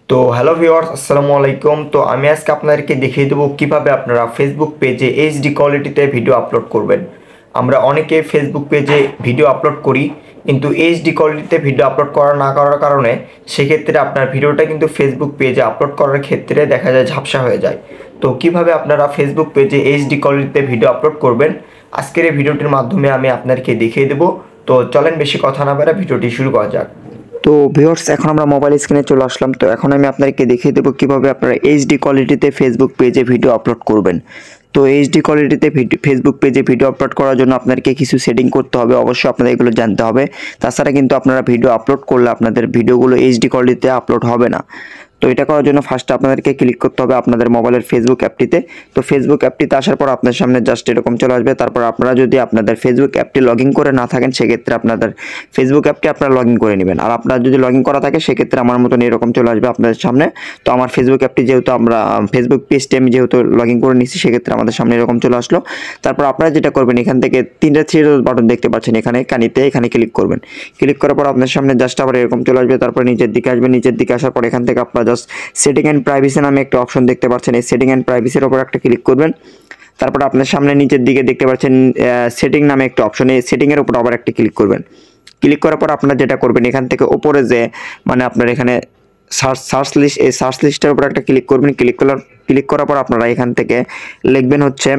তো hello viewers, আসসালামু আলাইকুম। তো আমি আজকে আপনাদেরকে দেখিয়ে দেবো কিভাবে আপনারা ফেসবুক পেজে এইচডি কোয়ালিটিতে ভিডিও আপলোড করবেন। আমরা অনেকে ফেসবুক পেজে ভিডিও আপলোড করি, কিন্তু এইচডি কোয়ালিটিতে ভিডিও আপলোড না করার কারণে সেক্ষেত্রে আপনার ভিডিওটা কিন্তু ফেসবুক পেজে আপলোড করার ক্ষেত্রে দেখা যায় ঝাপসা হয়ে যায়। তো কিভাবে আপনারা ফেসবুক পেজে এইচডি কোয়ালিটিতে ভিডিও আপলোড করবেন আজকের এই ভিডিওটির মাধ্যমে আমি আপনাদেরকে দেখিয়ে দেবো। তো চলেন বেশি কথা না বলে ভিডিওটি শুরু করা যাক। তো ভিউয়ার্স, এখন আমরা মোবাইল স্ক্রিনে চলে আসলাম। তো এখন আমি আপনাদেরকে দেখিয়ে দেবো কিভাবে আপনারা এইচডি কোয়ালিটিতে ফেসবুক পেজে ভিডিও আপলোড করবেন। তো এইচডি কোয়ালিটিতে ফেসবুক পেজে ভিডিও আপলোড করার জন্য আপনাদেরকে কিছু সেটিং করতে হবে, অবশ্যই আপনাদের এগুলো জানতে হবে। তাছাড়া কিন্তু আপনারা ভিডিও আপলোড করলে আপনাদের ভিডিওগুলো এইচডি কোয়ালিটিতে আপলোড হবে না। তো এটা করার জন্য ফার্স্টে আপনাদেরকে ক্লিক করতে হবে আপনাদের মোবাইলের ফেসবুক অ্যাপটিতে। তো ফেসবুক অ্যাপটিতে আসার পর আপনার সামনে জাস্ট এরকম চলে আসবে। তারপর আপনারা যদি আপনাদের ফেসবুক অ্যাপটি লগ ইন করে না থাকেন, সেক্ষেত্রে আপনাদের ফেসবুক অ্যাপটি আপনারা লগ ইন করে নেবেন। আর আপনারা যদি লগ ইন করা থাকে সেক্ষেত্রে আমার মতন এরকম চলে আসবে আপনাদের সামনে। তো আমার ফেসবুক অ্যাপটি যেহেতু আমরা ফেসবুক পেজটি আমি যেহেতু লগ ইন করে নিচ্ছি, সেক্ষেত্রে আমাদের সামনে এরকম চলে আসলো। তারপর আপনারা যেটা করবেন, এখান থেকে তিনটা থ্রি ডট বাটন দেখতে পাচ্ছেন, এখানে এখানে ক্লিক করবেন। ক্লিক করার পর আপনার সামনে জাস্ট আবার এরকম চলে আসবে। তারপর নিচের দিকে আসবে, নিচের দিকে আসার পর এখান থেকে আপনারা জাস্ট সেটিং অ্যান্ড প্রাইভেসি নামে একটা অপশন দেখতে পাচ্ছেন। এই সেটিং অ্যান্ড প্রাইভেসির উপর একটা ক্লিক করবেন। তারপর আপনার সামনে নিচের দিকে দেখতে পাচ্ছেন সেটিং নামে একটা অপশন, এই সেটিংয়ের উপর আবার একটা ক্লিক করবেন। ক্লিক করার পর আপনারা যেটা করবেন, এখান থেকে উপরে যে আপনার এখানে সার্চ লিস্ট, এই সার্চ লিস্টের উপর একটা ক্লিক করবেন। ক্লিক করার পর আপনারা এখান থেকে লিখবেন হচ্ছে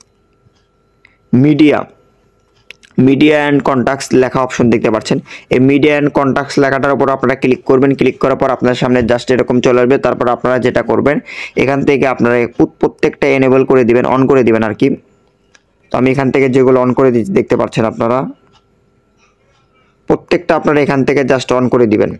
মিডিয়া অ্যান্ড কন্টাক্টস লেখা অপশন দেখতে পাচ্ছেন। এই মিডিয়া অ্যান্ড কন্টাক্টস লেখাটার উপর আপনারা ক্লিক করবেন। ক্লিক করার পর আপনার সামনে জাস্ট এরকম চলে আসবে। তারপর আপনারা যেটা করবেন, এখান থেকে আপনারা প্রত্যেকটা এনেবল করে দিবেন, অন করে দিবেন আর কি। তো আমি এখান থেকে যেগুলো অন করে দিচ্ছি দেখতে পাচ্ছেন আপনারা, প্রত্যেকটা আপনারা এখান থেকে জাস্ট অন করে দিবেন।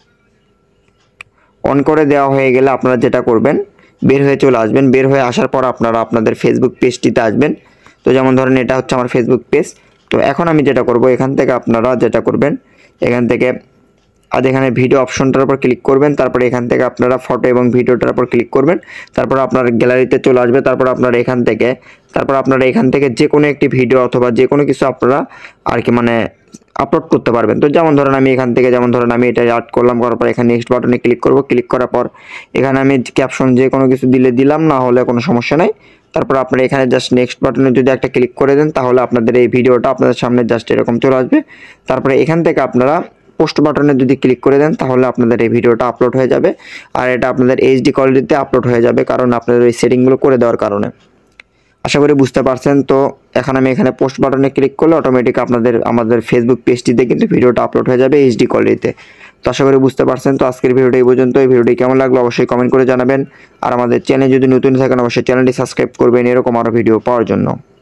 অন করে দেওয়া হয়ে গেলে আপনারা যেটা করবেন, বের হয়ে চলে আসবেন। বের হয়ে আসার পর আপনারা আপনাদের ফেসবুক পেজটিতে আসবেন। তো যেমন ধরেন এটা হচ্ছে আমার ফেসবুক পেজ। তো এখন আমি যেটা করব, এখান থেকে আপনারা যেটা করবেন, এখান থেকে এখানে ভিডিও অপশনটার উপর ক্লিক করবেন। তারপরে এখান থেকে আপনারা ফটো এবং ভিডিওটার উপর ক্লিক করবেন। তারপর আপনার গ্যালারিতে চলে আসবে। তারপর আপনারা এখান থেকে যে কোনো একটি ভিডিও অথবা যে কোনো কিছু আপনারা আর কি আপলোড করতে পারবেন। তো যেমন ধরেন আমি এখান থেকে আমি এটা অ্যাড করলাম, করার পর এখানে নেক্সট বাটনে ক্লিক করব। ক্লিক করার পর এখানে আমি ক্যাপশন যে কোনো কিছু দিলাম, না হলে কোনো সমস্যা নাই। তারপর আপনারা এখানে জাস্ট নেক্সট বাটনে যদি একটা ক্লিক করে দেন, তাহলে আপনাদের এই ভিডিওটা আপনাদের সামনে জাস্ট এরকম চলে আসবে। তারপরে এখান থেকে আপনারা পোস্ট বাটনে যদি ক্লিক করে দেন, তাহলে আপনাদের এই ভিডিওটা আপলোড হয়ে যাবে। আর এটা আপনাদের এইচডি কোয়ালিটিতে আপলোড হয়ে যাবে, কারণ আপনাদের ওই সেটিংগুলো করে দেওয়ার কারণে। আশা করি বুঝতে পারছেন। তো এখন আমি এখানে পোস্ট বাটনে ক্লিক করলে অটোমেটিক আমাদের ফেসবুক পেজটিতে কিন্তু ভিডিওটা আপলোড হয়ে যাবে এইচডি কোয়ালিটিতে। তো আশা করি বুঝতে পারছেন। তো আজকের ভিডিওটা এই পর্যন্ত। এই ভিডিওটি কেমন লাগলো অবশ্যই কমেন্ট করে জানাবেন। আর আমাদের চ্যানেল যদি নতুন থাকেন, অবশ্যই চ্যানেলটি সাবস্ক্রাইব করবেন এরকম আরও ভিডিও পাওয়ার জন্য।